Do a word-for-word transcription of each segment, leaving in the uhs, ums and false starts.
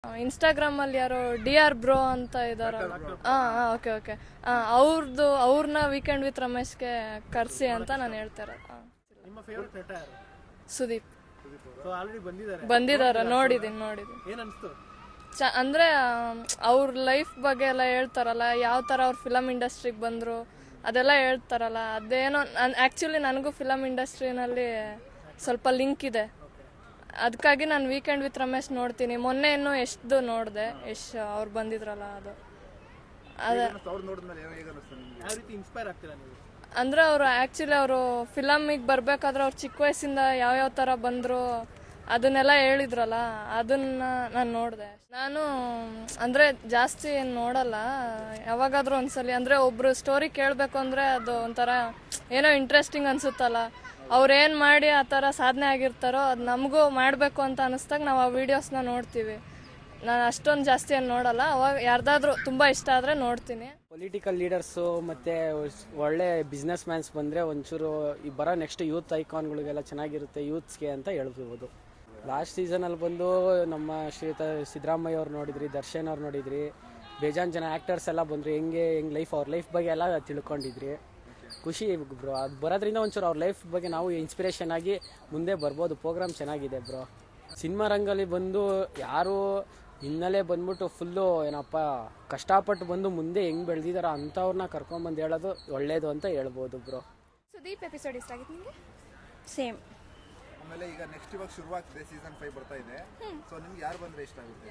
Instagram ಅಲ್ಲಿ ಯಾರೋ D R bro ಅಂತ ಇದಾರಲ್ಲ, ಹಾ ಓಕೆ ಓಕೆ ಅವ್ರದ್ದು ಅವ್ರನ್ನ ವೀಕೆಂಡ್ ವಿತ್ ರಮೇಶ್ಗೆ ಕರ್ಸಿ ಅಂತ ನಾನು ಹೇಳ್ತಾರೆ. ಸುದೀಪ್ ಬಂದಿದಾರ, ನೋಡಿದೀನಿ ನೋಡಿದೀನಿ ಅಂದ್ರೆ ಅವ್ರ ಲೈಫ್ ಬಗ್ಗೆ ಎಲ್ಲ ಹೇಳ್ತಾರಲ್ಲ, ಯಾವ ತರ ಅವ್ರ ಫಿಲಮ್ ಇಂಡಸ್ಟ್ರಿಗೆ ಬಂದ್ರು ಅದೆಲ್ಲ ಹೇಳ್ತಾರಲ್ಲ. ಅದೇನೋ ಆಕ್ಚುಲಿ ನನಗೂ ಫಿಲಮ್ ಇಂಡಸ್ಟ್ರಿನಲ್ಲಿ ಸ್ವಲ್ಪ ಲಿಂಕ್ ಇದೆ, ಅದಕ್ಕಾಗಿ ನಾನು ವೀಕೆಂಡ್ ವಿತ್ ರಮೇಶ್ ನೋಡ್ತೀನಿ. ಮೊನ್ನೆ ಇನ್ನು ಎಷ್ಟು ನೋಡಿದೆ, ಯಶ್ ಅವ್ರು ಬಂದಿದ್ರಲ್ಲ ಅದು. ಅಂದ್ರೆ ಅವರು ಆಕ್ಚುಲಿ ಅವರು ಫಿಲಮಿಗೆ ಬರ್ಬೇಕಾದ್ರೆ ಅವ್ರು ಚಿಕ್ಕ ವಯಸ್ಸಿಂದ ಯಾವ್ಯಾವ ತರ ಬಂದ್ರು ಅದನ್ನೆಲ್ಲ ಹೇಳಿದ್ರಲ್ಲ, ಅದನ್ನ ನಾನು ನೋಡಿದೆ. ನಾನು ಅಂದ್ರೆ ಜಾಸ್ತಿ ಏನು ನೋಡಲ್ಲ, ಯಾವಾಗಾದ್ರೂ ಒಂದ್ಸಲಿ ಅಂದ್ರೆ ಒಬ್ರು ಸ್ಟೋರಿ ಕೇಳಬೇಕು ಅಂದ್ರೆ ಅದು ಒಂಥರ ಏನೋ ಇಂಟ್ರೆಸ್ಟಿಂಗ್ ಅನ್ಸುತ್ತಲ್ಲ. ಅವ್ರೇನ್ ಮಾಡಿ ಆ ಥರ ಸಾಧನೆ ಆಗಿರ್ತಾರೋ ಅದು ನಮಗೂ ಮಾಡಬೇಕು ಅಂತ ಅನಿಸ್ದಾಗ ನಾವು ಆ ವಿಡಿಯೋಸ್ನ ನೋಡ್ತೀವಿ. ನಾನು ಅಷ್ಟೊಂದು ಜಾಸ್ತಿ ಏನು ನೋಡಲ್ಲ, ಅವಾಗ ಯಾರ್ದಾದ್ರೂ ತುಂಬ ಇಷ್ಟ ಆದರೆ ನೋಡ್ತೀನಿ. ಪೊಲಿಟಿಕಲ್ ಲೀಡರ್ಸು ಮತ್ತು ಒಳ್ಳೆ ಬಿಸ್ನೆಸ್ ಮ್ಯಾನ್ಸ್ ಬಂದರೆ ಒಂಚೂರು ಈ ಬರೋ ನೆಕ್ಸ್ಟ್ ಯೂತ್ ಐಕಾನ್ಗಳಿಗೆಲ್ಲ ಚೆನ್ನಾಗಿರುತ್ತೆ ಯೂತ್ಸ್ಗೆ ಅಂತ ಹೇಳ್ಬೋದು. ಲಾಸ್ಟ್ ಸೀಸನಲ್ಲಿ ಬಂದು ನಮ್ಮ ಶ್ರೀಯುತ ಸಿದ್ದರಾಮಯ್ಯ ಅವ್ರು ನೋಡಿದ್ರಿ, ದರ್ಶನ್ ಅವ್ರು ನೋಡಿದ್ರಿ, ಬೇಜಾನ್ ಜನ ಆ್ಯಕ್ಟರ್ಸ್ ಎಲ್ಲ ಬಂದರು. ಹೆಂಗೆ ಹೆಂಗೆ ಲೈಫ್ ಅವ್ರ ಲೈಫ್ ಬಗ್ಗೆ ಎಲ್ಲ ತಿಳ್ಕೊಂಡಿದ್ರಿ. ಖುಷಿ ಬ್ರೋ, ಅದು ಬರೋದ್ರಿಂದ ಒಂಚೂರು ಅವ್ರ ಲೈಫ್ ಬಗ್ಗೆ ನಾವು ಇನ್ಸ್ಪಿರೇಷನ್ ಆಗಿ ಮುಂದೆ ಬರ್ಬೋದು. ಪ್ರೋಗ್ರಾಮ್ ಚೆನ್ನಾಗಿದೆ ಬ್ರೋ. ಸಿನಿಮಾ ರಂಗಲ್ಲಿ ಬಂದು ಯಾರು ಹಿನ್ನೆಲೆ ಬಂದ್ಬಿಟ್ಟು ಫುಲ್ಲು ಏನಪ್ಪ ಕಷ್ಟಪಟ್ಟು ಬಂದು ಮುಂದೆ ಹೆಂಗೆ ಬೆಳೆದಿದಾರ ಅಂಥವ್ರನ್ನ ಕರ್ಕೊಂಡ್ಬಂದು ಹೇಳೋದು ಒಳ್ಳೇದು ಅಂತ ಹೇಳ್ಬೋದು ಬ್ರೋ. ಸುದೀಪ್ ಎಪಿಸೋಡ್ ಇಷ್ಟ ಆಗಿತ್ತು ನಿಮಗೆ? ಸೇಮ್. ಆಮೇಲೆ ಈಗ ನೆಕ್ಸ್ಟ್ ಇವಾಗ ಶುರುವಾಗ್ತಿದೆ, ಸೀಸನ್ ಫೈವ್ ಬರ್ತಾ ಇದೆ. ಸೊ ನಿಮ್ಗೆ ಯಾರು ಬಂದ್ರೆ ಇಷ್ಟ ಆಗುತ್ತೆ?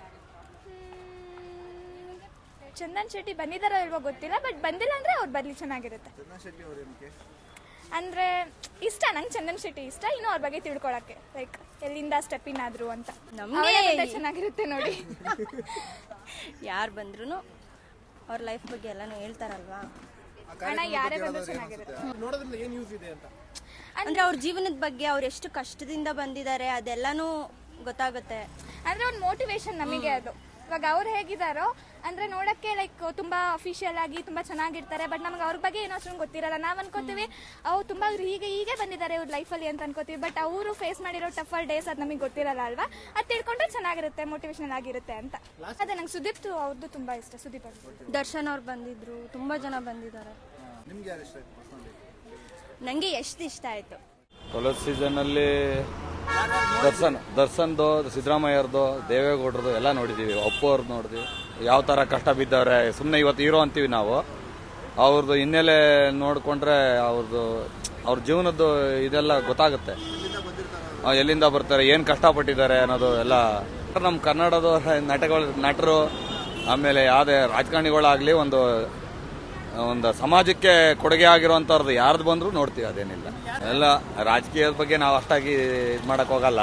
ಚಂದನ್ ಶೆಟ್ಟಿ ಬಂದಿದ್ದಾರೋ ಇಲ್ವೋ ಗೊತ್ತಿಲ್ಲ, ಬಟ್ ಬಂದಿಲ್ಲ ಅಂದ್ರೆ ಅವ್ರು ಬರ್ಲಿ ಚೆನ್ನಾಗಿರುತ್ತೆ. ಚಂದನ್ ಶೆಟ್ಟಿ ಅವ್ರು ಏನಕ್ಕೆ ಅಂದ್ರೆ ಇಷ್ಟ ನಂಗೆ ಚಂದನ್ ಶೆಟ್ಟಿ ಇಷ್ಟ. ಇನ್ನು ಅವ್ರ ಬಗ್ಗೆ ತಿಳ್ಕೊಳಕ್ಕೆ ಲೈಕ್ ಎಲ್ಲಿಂದ ಸ್ಟೆಪ್ ಇನ್ ಆದ್ರು ಅಂತ ನಮ್ಗೆ ಚೆನ್ನಾಗಿರುತ್ತೆ ನೋಡಿ. ಯಾರು ಬಂದ್ರು ಅವ್ರ ಲೈಫ್ ಬಗ್ಗೆ ಎಲ್ಲಾನು ಹೇಳ್ತಾರಲ್ವಾ, ಅಣ್ಣ ಯಾರೇ ಬಂದ್ರು ಚೆನ್ನಾಗಿರುತ್ತೆ. ನೋಡೋದ್ರಿಂದ ಏನ್ ಯೂಸ್ ಇದೆ ಅಂತ ಅಂದ್ರೆ ಅವ್ರ ಜೀವನದ ಬಗ್ಗೆ ಅವ್ರು ಎಷ್ಟು ಕಷ್ಟದಿಂದ ಬಂದಿದ್ದಾರೆ ಅದೆಲ್ಲಾನು ಗೊತ್ತಾಗುತ್ತೆ. ಅಂದ್ರೆ ಒಂದು ಮೋಟಿವೇಶನ್ ನಮಗೆ ಅದು. ಇವಾಗ ಅವ್ರು ಹೇಗಿದಾರೋ ಅಂದ್ರೆ ನೋಡಕ್ಕೆ ಲೈಕ್ ತುಂಬಾ ಅಫಿಷಿಯಲ್ ಆಗಿ ತುಂಬಾ ಚೆನ್ನಾಗಿರ್ತಾರೆ, ಬಟ್ ನಮ್ಗೆ ಅವ್ರ ಬಗ್ಗೆ ಏನೋ ಅಷ್ಟೊಂದು ಗೊತ್ತಿರಲ್ಲ. ನಾವ್ ಅನ್ಕೋತೀವಿ ಅವ್ರು ತುಂಬಾ ಹೀಗೆ ಹೀಗೆ ಬಂದಿದ್ದಾರೆ ಇವ್ರ ಲೈಫಲ್ಲಿ ಅಂತ ಅನ್ಕೋತೀವಿ, ಬಟ್ ಅವರು ಫೇಸ್ ಮಾಡಿರೋ ಟಫರ್ ಡೇಸ್ ಅದು ನಮಗೆ ಗೊತ್ತಿರಲ್ಲ ಅಲ್ವಾ. ಅದು ತಿಳ್ಕೊಂಡ್ರೆ ಚೆನ್ನಾಗಿರುತ್ತೆ, ಮೋಟಿವೇಶನಲ್ ಆಗಿರುತ್ತೆ ಅಂತ. ಅದೇ ನಂಗೆ ಸುದೀಪ್ ಅವ್ರದ್ದು ತುಂಬಾ ಇಷ್ಟ. ಸುದೀಪ್ ಅವ್ರು, ದರ್ಶನ್ ಅವ್ರು ಬಂದಿದ್ರು, ತುಂಬಾ ಜನ ಬಂದಿದ್ದಾರೆ. ನಿಮ್ಗೆ ಯಾರು ಇಷ್ಟ ಆಯ್ತು? ನಂಗೆ ಎಷ್ಟು ಇಷ್ಟ ಆಯ್ತು. ಕೊಲೋ ಸೀಸನ್ನಲ್ಲಿ ದರ್ಶನ್ ದರ್ಶನ್ದು ಸಿದ್ದರಾಮಯ್ಯರ್ದು ದೇವೇಗೌಡರದು ಎಲ್ಲ ನೋಡಿದ್ದೀವಿ. ಅಪ್ಪು ಅವ್ರದ್ದು ನೋಡಿದ್ವಿ, ಯಾವ ಥರ ಕಷ್ಟ ಬಿದ್ದವ್ರೆ. ಸುಮ್ಮನೆ ಇವತ್ತು ಹೀರೋ ಅಂತೀವಿ ನಾವು, ಅವ್ರದ್ದು ಹಿನ್ನೆಲೆ ನೋಡಿಕೊಂಡ್ರೆ ಅವ್ರದ್ದು ಅವ್ರ ಜೀವನದ್ದು ಇದೆಲ್ಲ ಗೊತ್ತಾಗುತ್ತೆ. ಎಲ್ಲಿಂದ ಬರ್ತಾರೆ, ಏನು ಕಷ್ಟಪಟ್ಟಿದ್ದಾರೆ ಅನ್ನೋದು ಎಲ್ಲ. ನಮ್ಮ ಕನ್ನಡದ ನಟಗಳು ನಟರು ಆಮೇಲೆ ಯಾವುದೇ ರಾಜಕಾರಣಿಗಳಾಗಲಿ ಒಂದು ಒಂದು ಸಮಾಜಕ್ಕೆ ಕೊಡುಗೆ ಆಗಿರುವಂಥವ್ರದ್ದು ಯಾರ್ದು ಬಂದರೂ ನೋಡ್ತೀವಿ, ಅದೇನಿಲ್ಲ. ಎಲ್ಲ ರಾಜಕೀಯದ ಬಗ್ಗೆ ನಾವು ಅಷ್ಟಾಗಿ ಇದು ಮಾಡಕ್ ಹೋಗಲ್ಲ.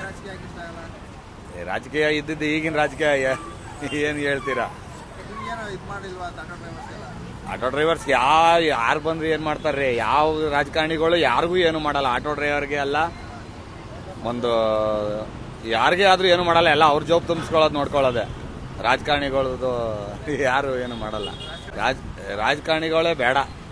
ರಾಜಕೀಯ ಇದ್ದಿದ್ದು ಈಗಿನ ರಾಜಕೀಯ ಏನು ಹೇಳ್ತೀರಾ? ಆಟೋ ಡ್ರೈವರ್ಸ್ ಯಾವ ಯಾರು ಬಂದ್ರು ಏನು ಮಾಡ್ತಾರೆ? ಯಾವ ರಾಜಕಾರಣಿಗಳು ಯಾರಿಗೂ ಏನು ಮಾಡಲ್ಲ. ಆಟೋ ಡ್ರೈವರ್ಗೆ ಅಲ್ಲ, ಒಂದು ಯಾರಿಗೆ ಆದ್ರೂ ಏನು ಮಾಡಲ್ಲ, ಎಲ್ಲ ಅವ್ರ ಜಾಬ್ ತುಂಬಿಸ್ಕೊಳ್ಳೋದು ನೋಡ್ಕೊಳ್ಳೋದೆ. ರಾಜಕಾರಣಿಗಳದು ಯಾರು ಏನು ಮಾಡಲ್ಲ. ರಾಜ ರಾಜಕಾರಣಿಗಳೇ ಬೇಡ.